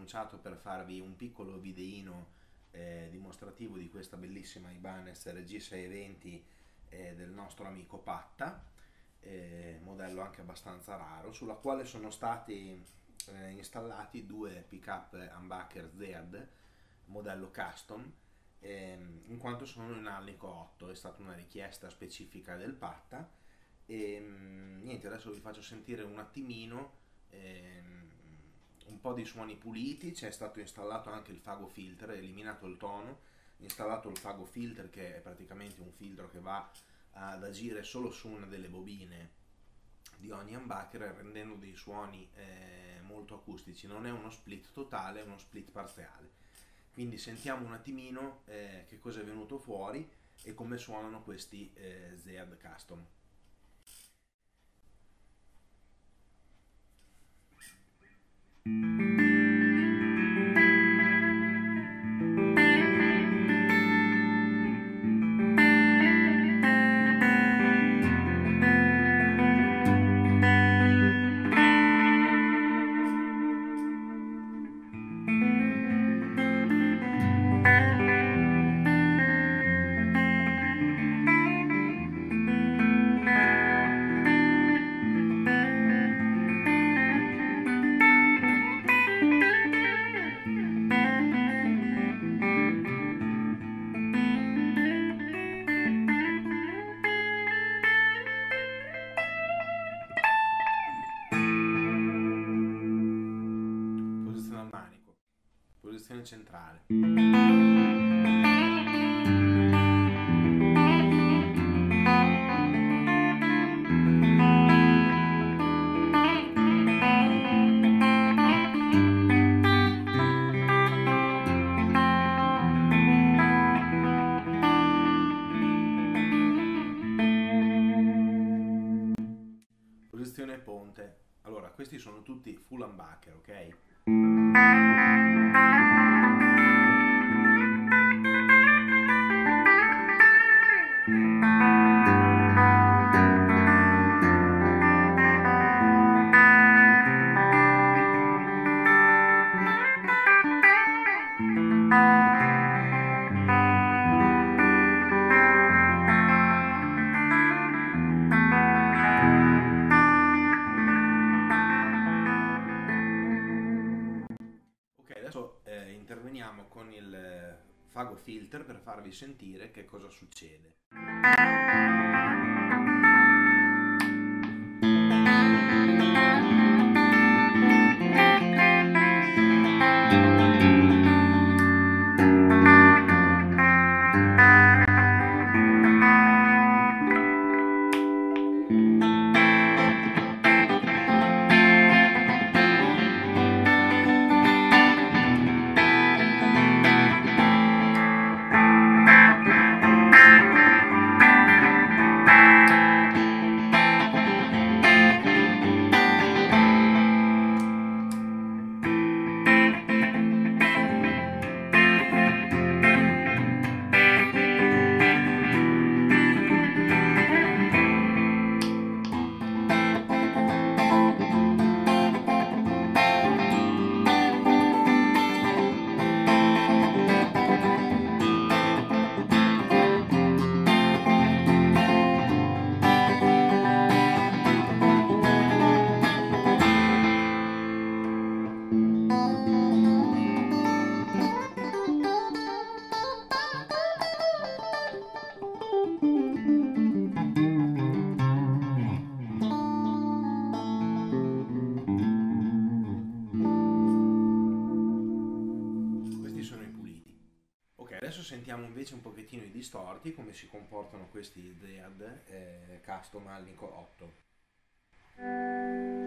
pronunciato per farvi un piccolo videino dimostrativo di questa bellissima Ibanez RG620 del nostro amico Patta, modello anche abbastanza raro, sulla quale sono stati installati due pick-up humbucker ZEAD modello custom, in quanto sono in Alnico 8. È stata una richiesta specifica del Patta e niente, adesso vi faccio sentire un attimino un po' di suoni puliti. C'è stato installato anche il fago filter, eliminato il tono, installato il fago filter, che è praticamente un filtro che va ad agire solo su una delle bobine di ogni humbucker, rendendo dei suoni molto acustici. Non è uno split totale, è uno split parziale. Quindi sentiamo un attimino che cosa è venuto fuori e come suonano questi ZEAD custom. Posizione al manico, posizione centrale. Posizione ponte. Allora, questi sono tutti full humbucker, ok? Ok, adesso interveniamo con il fago filter per farvi sentire che cosa succede. Questi sono i puliti. Ok, adesso sentiamo invece un pochettino i distorti, come si comportano questi ZEAD custom Alnico 8.